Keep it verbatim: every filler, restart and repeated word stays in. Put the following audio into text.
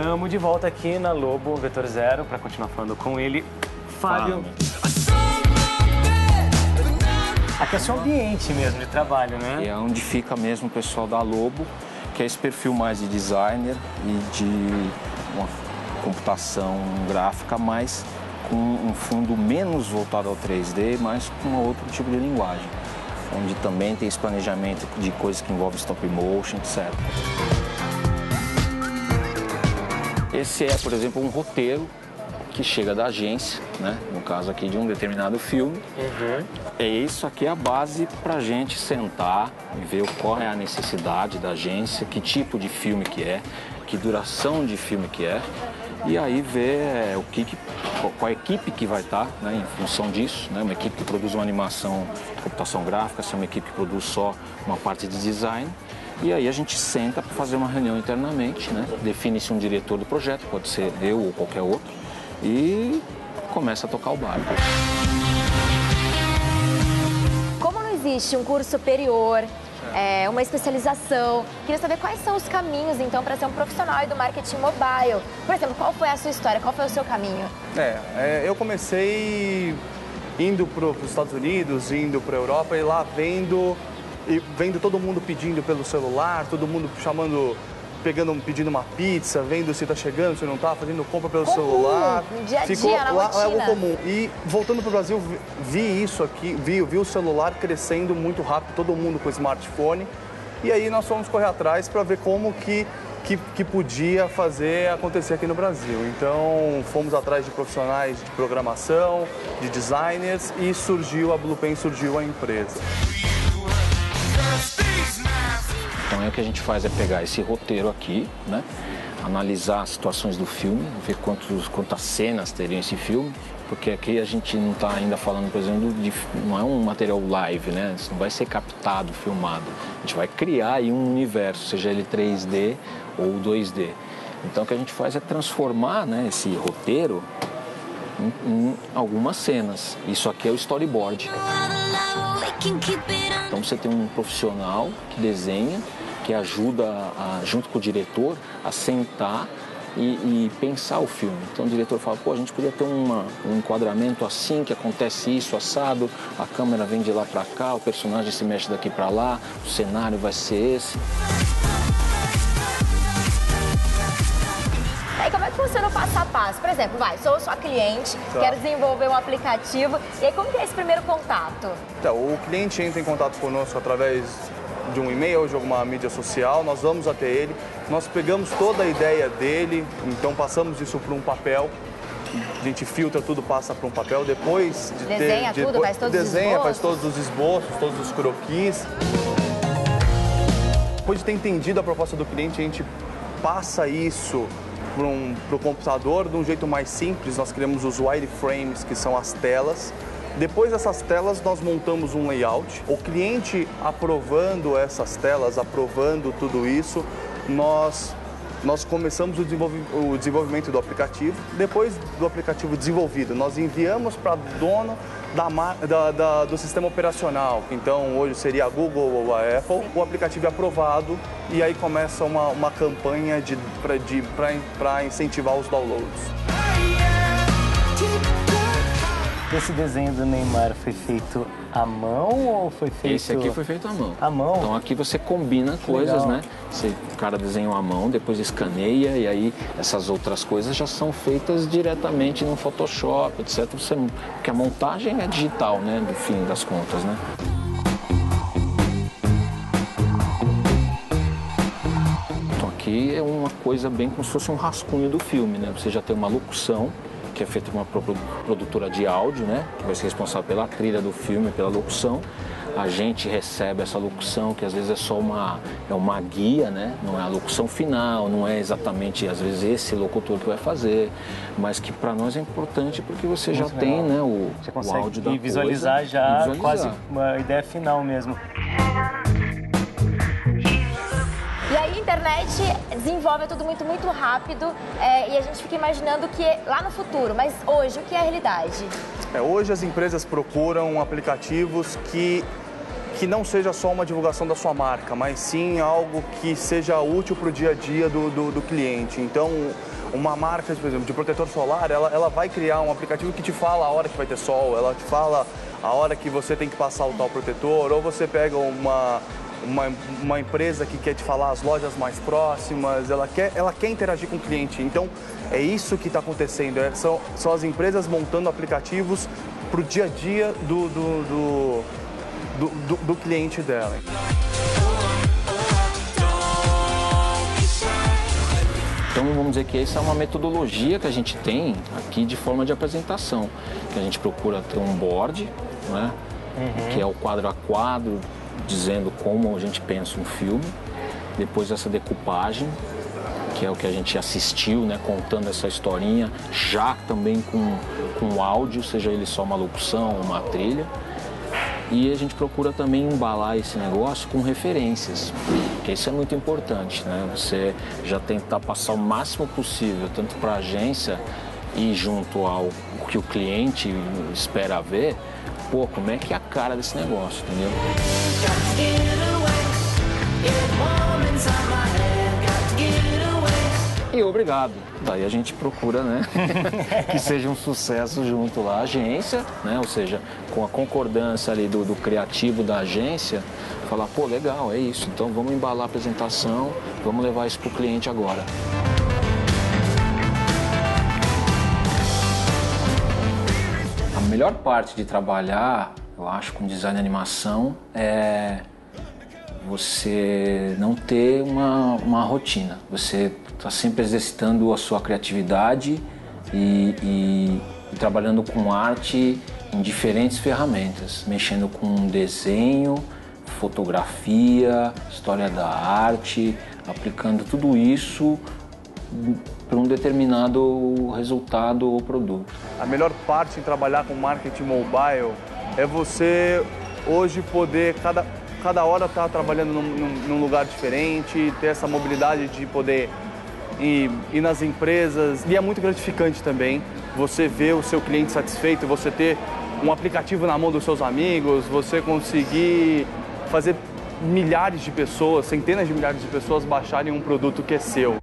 Estamos de volta aqui na Lobo Vetor Zero para continuar falando com ele, Fábio. Aqui é seu ambiente mesmo de trabalho, né? E é onde fica mesmo o pessoal da Lobo, que é esse perfil mais de designer e de uma computação gráfica, mas com um fundo menos voltado ao três D, mas com outro tipo de linguagem, onde também tem esse planejamento de coisas que envolvem stop motion, etcétera. Esse é, por exemplo, um roteiro que chega da agência, né? No caso aqui de um determinado filme. Uhum. É isso aqui a base para a gente sentar e ver qual é a necessidade da agência, que tipo de filme que é, que duração de filme que é, e aí ver é, o que, qual a equipe que vai estar, né, em função disso, né? Uma equipe que produz uma animação de computação gráfica, se é uma equipe que produz só uma parte de design. E aí a gente senta para fazer uma reunião internamente, né? Define-se um diretor do projeto, pode ser eu ou qualquer outro, e começa a tocar o barco. Como não existe um curso superior, é, uma especialização, queria saber quais são os caminhos, então, para ser um profissional do marketing mobile. Por exemplo, qual foi a sua história, qual foi o seu caminho? É, é eu comecei indo para os Estados Unidos, indo para a Europa e lá vendo... E vendo todo mundo pedindo pelo celular, todo mundo chamando, pegando, pedindo uma pizza, vendo se tá chegando, se não tá, fazendo compra pelo comum, celular. No dia a dia, Ficou na lá, rotina. é o comum. E voltando pro Brasil, vi, vi isso aqui, vi, vi o celular crescendo muito rápido, todo mundo com smartphone. E aí nós fomos correr atrás para ver como que, que, que podia fazer acontecer aqui no Brasil. Então fomos atrás de profissionais de programação, de designers e surgiu a Bluepen, surgiu a empresa. Então, é o que a gente faz é pegar esse roteiro aqui, né? Analisar as situações do filme, ver quantos, quantas cenas teriam esse filme, porque aqui a gente não está ainda falando, por exemplo, de, não é um material live, né? Isso não vai ser captado, filmado. A gente vai criar aí um universo, seja ele três D ou dois D. Então, o que a gente faz é transformar, né, esse roteiro em, em algumas cenas. Isso aqui é o storyboard. Então você tem um profissional que desenha, que ajuda, a, junto com o diretor, a sentar e, e pensar o filme. Então o diretor fala, pô, a gente podia ter uma, um enquadramento assim, que acontece isso, assado, a câmera vem de lá pra cá, o personagem se mexe daqui pra lá, o cenário vai ser esse. E como é que funciona o passo a passo? Por exemplo, vai, sou sua cliente, Tá. quero desenvolver um aplicativo. E aí, como que é esse primeiro contato? Então, o cliente entra em contato conosco através de um e-mail ou de alguma mídia social, nós vamos até ele, nós pegamos toda a ideia dele, então passamos isso para um papel, a gente filtra tudo, passa para um papel, depois de Desenha ter... tudo, depois, faz todos os desenha, esboços? faz todos os esboços, todos os croquis. Depois de ter entendido a proposta do cliente, a gente passa isso para um, o computador de um jeito mais simples. Nós criamos os wireframes, que são as telas. Depois dessas telas, nós montamos um layout. O cliente aprovando essas telas, aprovando tudo isso, nós, nós começamos o, desenvolvi o desenvolvimento do aplicativo. Depois do aplicativo desenvolvido, nós enviamos para dono Da, da, da, do sistema operacional, que então hoje seria a Google ou a Apple. O aplicativo é aprovado e aí começa uma, uma campanha de, para incentivar os downloads. Esse desenho do Neymar foi feito à mão ou foi feito... Esse aqui foi feito à mão. À mão? Então aqui você combina coisas, legal. né? Você, o cara desenhou à mão, depois escaneia e aí essas outras coisas já são feitas diretamente no Photoshop, etcétera. Você, porque a montagem é digital, né? Do fim das contas, né? Então aqui é uma coisa bem como se fosse um rascunho do filme, né? Você já tem uma locução, que é feita por uma produtora de áudio, né? Que vai ser responsável pela trilha do filme, pela locução. A gente recebe essa locução, que às vezes é só uma, é uma guia, né? Não é a locução final, não é exatamente, às vezes, esse locutor que vai fazer, mas que para nós é importante porque você já tem, né, o, você o consegue áudio da e visualizar coisa, já e visualizar. quase uma ideia final mesmo. E aí a internet desenvolve tudo muito, muito rápido é, e a gente fica imaginando que é lá no futuro, mas hoje, o que é a realidade? É, hoje as empresas procuram aplicativos que, que não seja só uma divulgação da sua marca, mas sim algo que seja útil para o dia a dia do, do, do cliente. Então, uma marca, por exemplo, de protetor solar, ela, ela vai criar um aplicativo que te fala a hora que vai ter sol, ela te fala a hora que você tem que passar o tal protetor, ou você pega uma, uma, uma empresa que quer te falar as lojas mais próximas, ela quer, ela quer interagir com o cliente. Então, é isso que está acontecendo, é, são, são as empresas montando aplicativos para o dia a dia do, do, do, do, do, do cliente dela. Então vamos dizer que essa é uma metodologia que a gente tem aqui de forma de apresentação, que a gente procura ter um board, né, uhum. que é o quadro a quadro, dizendo como a gente pensa um filme, depois essa decupagem, que é o que a gente assistiu, né, contando essa historinha, já também com, com áudio, seja ele só uma locução, uma trilha. E a gente procura também embalar esse negócio com referências, porque isso é muito importante, né? Você já tentar passar o máximo possível, tanto para a agência e junto ao que o cliente espera ver, pô, como é que é a cara desse negócio, entendeu? E obrigado. Daí a gente procura, né, que seja um sucesso junto lá à agência, né, ou seja, com a concordância ali do, do criativo da agência, falar, pô, legal, é isso, então vamos embalar a apresentação, vamos levar isso para o cliente agora. A melhor parte de trabalhar, eu acho, com design e animação é você não ter uma, uma rotina, você está sempre exercitando a sua criatividade e, e, e trabalhando com arte em diferentes ferramentas, mexendo com desenho, fotografia, história da arte, aplicando tudo isso para um determinado resultado ou produto. A melhor parte em trabalhar com marketing mobile é você hoje poder, cada, cada hora estar tá trabalhando num, num, num lugar diferente, ter essa mobilidade de poder ir, ir nas empresas. E é muito gratificante também você ver o seu cliente satisfeito, você ter um aplicativo na mão dos seus amigos, você conseguir fazer milhares de pessoas, centenas de milhares de pessoas baixarem um produto que é seu.